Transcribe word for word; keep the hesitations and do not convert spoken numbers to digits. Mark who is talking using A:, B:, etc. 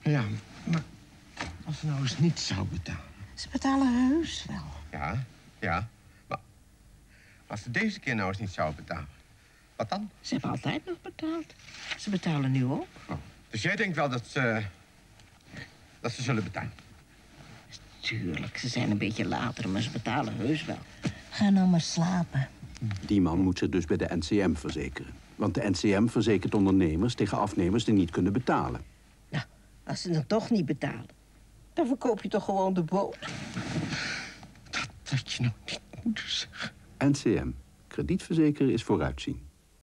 A: Ja, maar als ze nou eens niet zou betalen.
B: Ze betalen heus wel.
A: Ja, ja. Maar als ze deze keer nou eens niet zou betalen, wat dan?
B: Ze hebben altijd nog betaald. Ze betalen nu ook.
A: Oh, dus jij denkt wel dat ze... dat ze zullen betalen?
B: Tuurlijk, ze zijn een beetje later, maar ze betalen heus wel. Ga nou maar slapen.
C: Die man moet zich dus bij de N C M verzekeren. Want de N C M verzekert ondernemers tegen afnemers die niet kunnen betalen.
B: Nou, als ze dan toch niet betalen, dan verkoop je toch gewoon de boot.
A: Dat had je nou niet moeten zeggen.
C: N C M. Kredietverzekeren is vooruitzien.